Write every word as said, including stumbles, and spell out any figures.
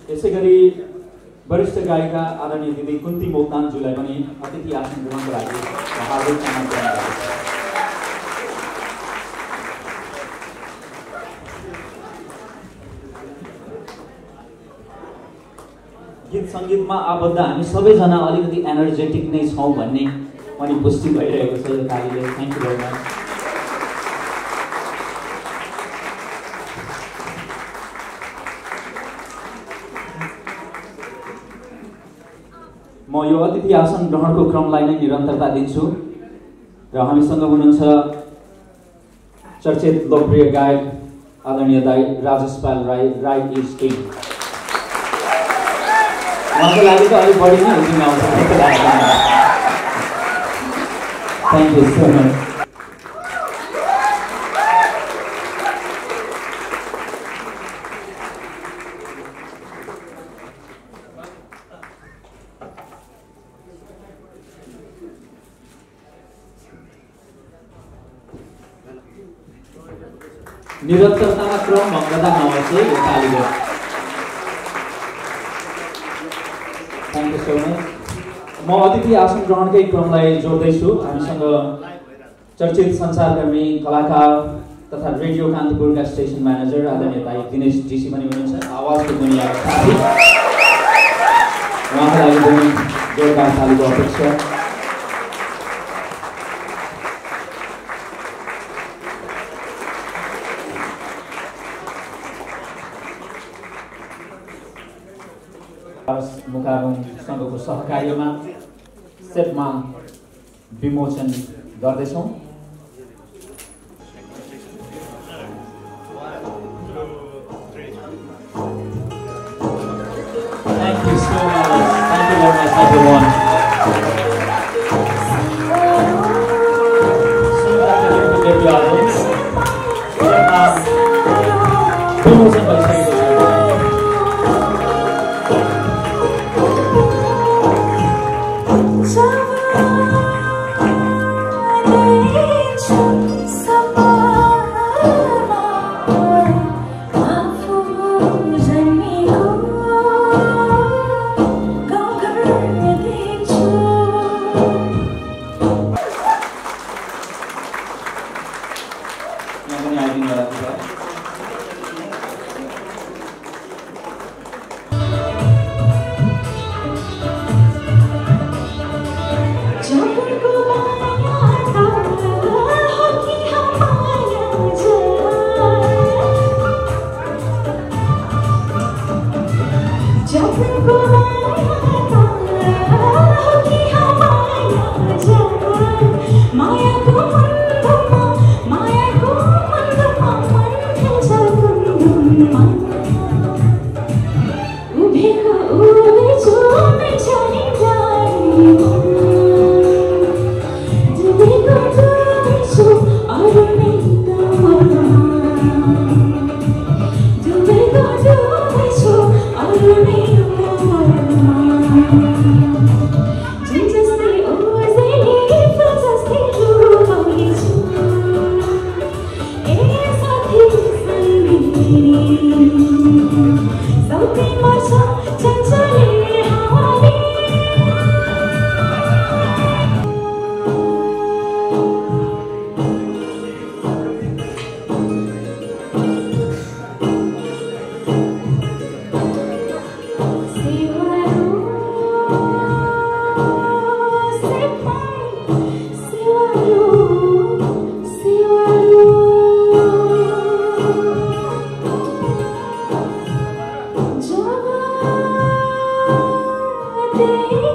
यसैगरी वरिष्ठ गायिका आदरणीय दिदी कुन्ती मोक्तानज्यूलाई पनि अतिथि आसन ग्रहणको लागि हार्दिक स्वागत गर्दछु। गीत सङ्गीतमा आबद्ध हामी सबैजना अलिकति एनर्जेटिक नै छौँ भन्ने पनि पुष्टि भइरहेको छ यो तालीले। Thank you very much. म यो अतिथि आसन ग्रहणको क्रमलाई नै निरन्तरता दिन्छु र हामीसँग हुनुहुन्छ चर्चित लोकप्रिय गायक आदरणीय दाई राजेश पाल राई राई इज किङ। उहाँको लागि त अलिक बढी नै हुँदैन आउँछ। Thank you so much. निरन्तरतामा क्रम भङ्गता नहोस् है यो तालीले। Thank you so much. म अतिथि आसन ग्रहणकै क्रमलाई जोड्दैछु। हामीसँग चर्चित सञ्चारकर्मी कलाकार तथा रेडियो कान्तिपुरका स्टेसन म्यानेजर आदरणीय दाई दिनेश जीसी पनि हुनुहुन्छ। आवाजको दुनियाँका साथी, उहाँको लागि पनि जोरदार तालीको अपेक्षा। मुकाबम सङ्घको सहकार्यमा सेटमा विमोचन गर्दैछौँ। Thank you so much. Thank you very much, everyone. Vimochन भइसकेको छ। Java,